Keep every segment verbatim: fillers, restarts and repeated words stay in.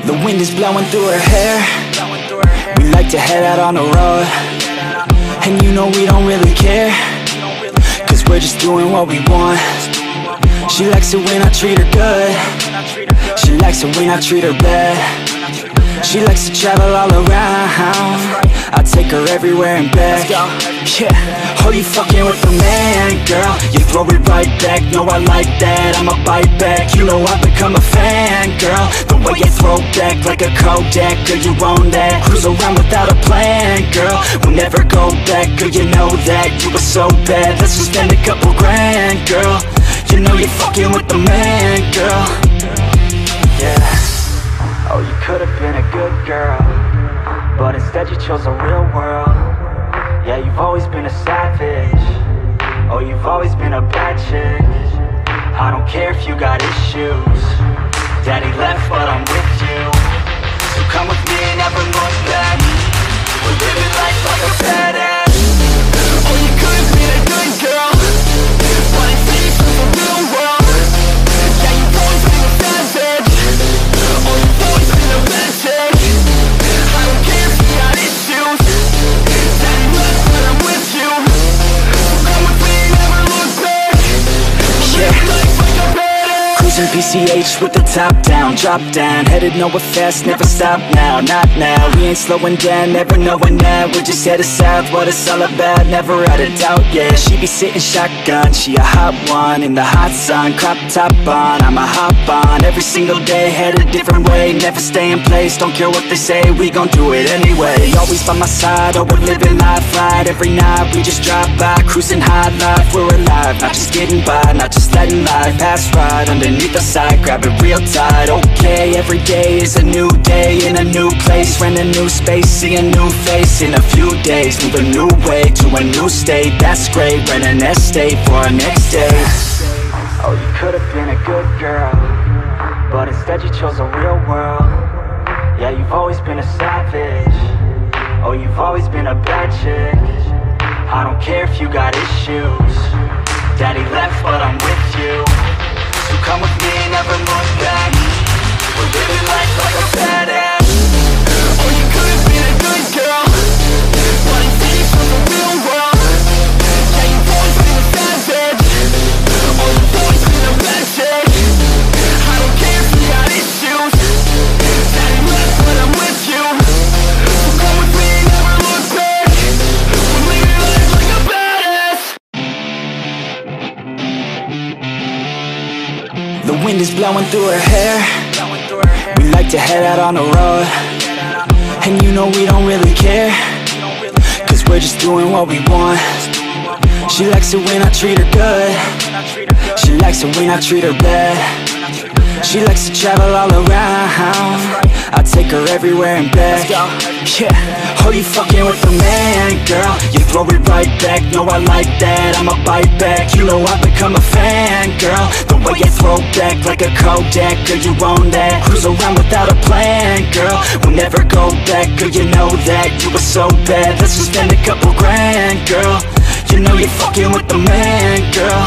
The wind is blowing through her hair. We like to head out on the road, and you know we don't really care, cause we're just doing what we want. She likes it when I treat her good. She likes it when I treat her bad. She likes to travel all around. I take her everywhere and back. Yeah, oh, you fucking with the man, girl. You throw it right back, no, I like that. I'ma bite back, you know I've become a fan, girl. The way you throw back like a Kodak, girl, you own that. Cruise around without a plan, girl. We'll never go back, girl, you know that. You were so bad, let's just spend a couple grand, girl. You know you're fucking with the man, girl. Yeah. Oh, you could've been a good girl, but instead you chose the real world. Yeah, you've always been a savage. Oh, you've always been a bad chick. I don't care if you got issues. Daddy left, but I'm with you. So come with me and never look back. We're living life like a badass. Oh, you could've been a good girl, but instead you chose the real world. Yeah, you've always been a savage. Oh, you've always been a bad chick. I don't care if you got issues. Daddy left, but I'm with you. So come with me and never look back. We're living life like a badass. Cruising P C H with the top down, drop down, headed nowhere fast, never stop now, not now. We ain't slowing down, never knowing that. We're just headed south, what it's all about, never out of doubt, yeah. She be sitting shotgun, she a hot one, in the hot sun, crop top on, I'ma hop on, every single day, head a different way, never stay in place, don't care what they say, we gon' do it anyway. Always by my side, oh, we're living life right, every night we just drive by, cruising high life, we're alive, not just getting by, not just letting life pass right underneath the side, grab it real tight. Okay, every day is a new day in a new place, rent a new space, see a new face in a few days, move a new way to a new state, that's great, rent an estate for our next day. Oh, you could've been a good girl, but instead you chose the real world. Yeah, you've always been a savage. Oh, you've always been a bad chick. I don't care if you got issues. Daddy left, but I'm with you. So come with me and never look back. We're living life like a badass. Oh, you could've been a good girl, but instead you chose the real world. Yeah, you've always been a savage. Oh, you've always been a bad chick. I don't care if you got issues. Daddy left, but I'm with you. So come with me and never look back. We're living life like a badass. The wind is blowing through her hair. We like to head out on the road, and you know we don't really care, cause we're just doing what we want. She likes it when I treat her good. She likes it when I treat her bad. She likes to travel all around. I take her everywhere and back. Yeah, oh, you fucking with the man, girl. You throw it right back, no, I like that. I'ma bite back, you know I've become a fan, girl. The way you throw back like a Kodak, girl, you own that. Cruise around without a plan, girl. We'll never go back, girl, you know that. You were so bad, let's just spend a couple grand, girl. You know you're fucking with the man, girl.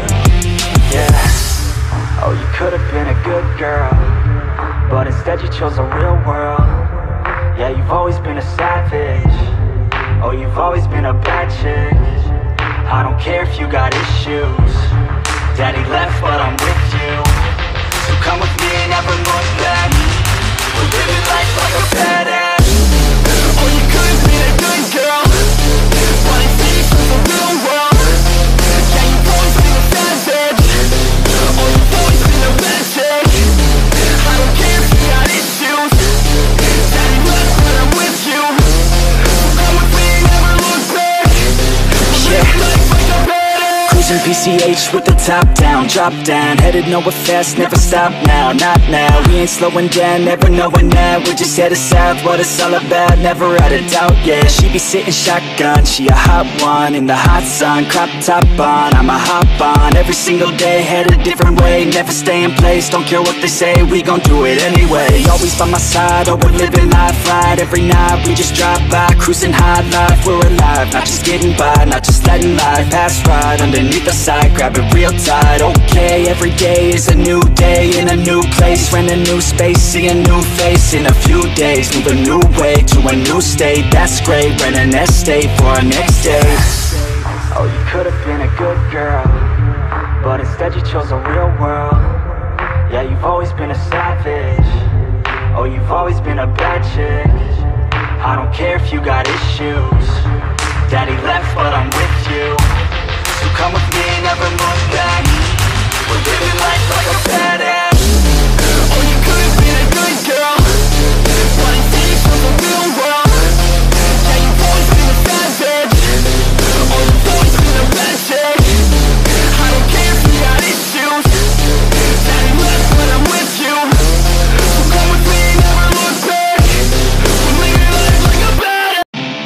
Yeah. Oh, you could've been a good girl, but instead you chose the real world. Yeah, you've always been a savage. Oh, you've always been a bad chick. I don't care if you got issues. Daddy left, but I'm with you. So come with me and never look back. We're living life like a badass. Oh, you could've been a good girl, but instead you chose the real world. Yeah, you've always been a savage. Oh, you've always been a bad chick. I don't care if you got issues. Daddy left, but I'm with you. So come with me and never look back. Yeah. Life like a badass. Cruising P C H with the top down, drop down, headed nowhere fast, never stop now, not now. We ain't slowing down, never knowing that. We're just headed south, what it's all about, never out of doubt, yeah. She be sitting shotgun, she a hot one, in the hot sun, crop top on, I'ma hop on, every single day, head a different way, never stay in place, don't care what they say, we gon' do it anyway. Always by my side, oh, we're living life right, every night we just drive by, cruising high life, we're alive, not just getting by, not just letting life pass right underneath the side. side, grab it real tight. Okay, every day is a new day in a new place, rent a new space, see a new face in a few days. Move a new way to a new state, that's great. Rent an estate for our next day. Oh, you could've been a good girl, but instead you chose a real world. Yeah, you've always been a savage. Oh, you've always been a bad chick. I don't care if you got issues. Daddy left, but I'm with you. So come with me, never look back. We're living life like a badass. Oh, you could've been a good girl, but instead you chose a real world. Yeah, you've always been a savage. Oh, you've always been a bad chick. I don't care if you got issues. Daddy left, but I'm with you. So come with me, never look back. We're living life like a badass.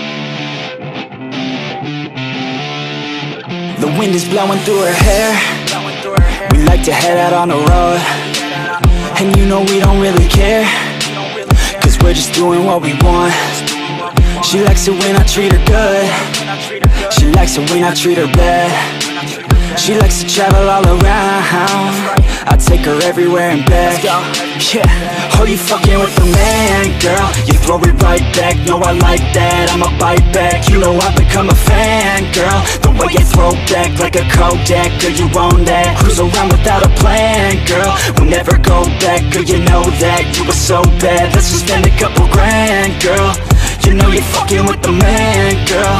The wind is blowing through her hair. We like to head out on the road, and you know we don't really care, cause we're just doing what we want. She likes it when I treat her good. She likes it when I treat her bad. She likes to travel all around. I take her everywhere and back. Yeah, oh, you fucking with the man, girl. You throw it right back, no, I like that. I'ma bite back, you know I've become a fan, girl. The way you throw back like a Kodak, girl, you own that. Cruise around without a plan, girl. We'll never go back, girl, you know that. You were so bad, let's just spend a couple grand, girl. You know you're fucking with the man, girl.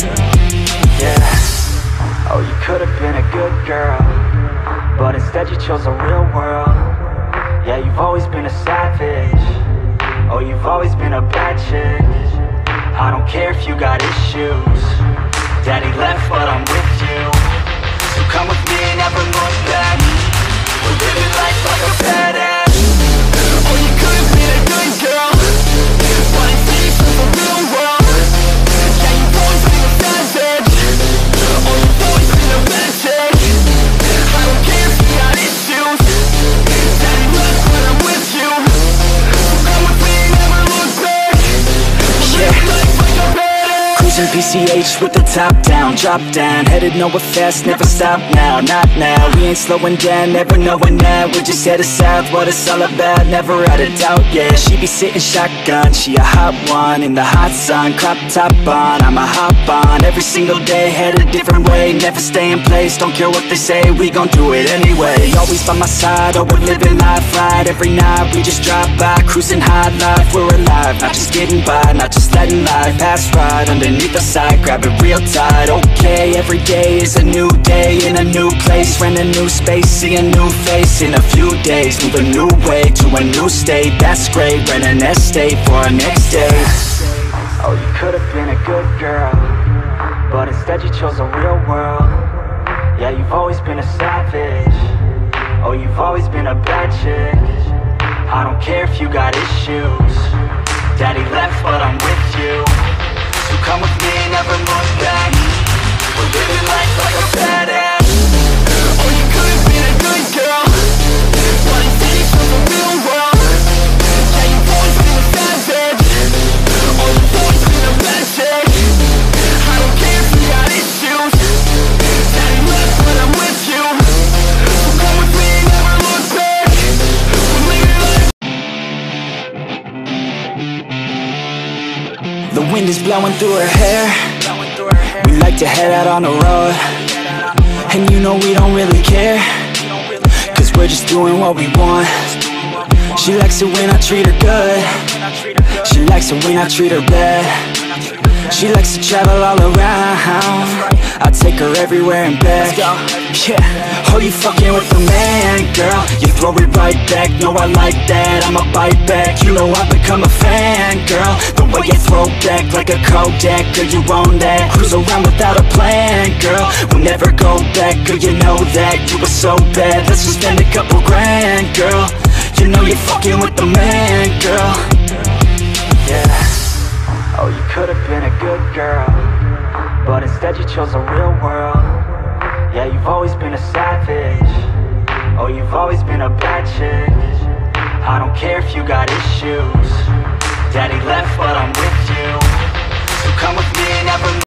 Yeah. Oh, you could've been a good girl, but instead you chose a real world. Yeah, you've always been a savage. Oh, you've always been a bad chick. I don't care if you got issues. Daddy left, but I'm with you. So come with me, never look back. We're living life like a badass. Oh, you could've been a good girl, but instead you chose a real world. Yeah, you've always been a savage. Oh, you've always been a bad chick. I don't care if you got issues. Daddy left, but I'm with you. So come with me, never look back. Yeah. Life like a badass. Cruising P C H with the top down, drop down, headed nowhere fast, never stop now, not now. We ain't slowing down, never knowing that. We're just headed south, what it's all about, never out of doubt, yeah. She be sitting shotgun, she a hot one, in the hot sun, crop top on, I'ma hop on, every single day, head a different way, never stay in place, don't care what they say, we gon' do it anyway. Always by my side, oh, we're living life right, every night we just drive by, cruising high life, we're alive, not just getting by, not just letting life pass right underneath the side, grab it real tight. Okay, every day is a new day in a new place, rent a new space, see a new face in a few days. Move a new way to a new state, that's great. Rent an estate for our next day. Oh, you could've been a good girl, but instead you chose a real world. Yeah, you've always been a savage. Oh, you've always been a bad chick. I don't care if you got issues. Daddy left, but I'm with you. So come with me, never look back. We're living life like a badass. Oh, you could've been a good girl, but instead you chose a real world. Yeah, you've always been a savage. Oh, you've always been a bad chick. I don't care if you got issues. Daddy left, but I'm with you. So come with me, never look back. We're living life. The wind is blowing through her hair. We like to head out on the road, and you know we don't really care, cause we're just doing what we want. She likes it when I treat her good. She likes it when I treat her bad. She likes to travel all around. I take her everywhere and back. Yeah, oh, you fucking with the man, girl. You throw it right back, no, I like that. I'ma bite back, you know I've become a fan, girl. The way you throw back like a Kodak, girl, you own that. Cruise around without a plan, girl. We'll never go back, girl, you know that. You were so bad, let's just spend a couple grand, girl. You know you're fucking with the man, girl. Yeah. Oh, you could've been a good girl, but instead you chose a real world. Yeah, you've always been a savage. Oh, you've always been a bad chick. I don't care if you got issues. Daddy left, but I'm with you. So come with me, never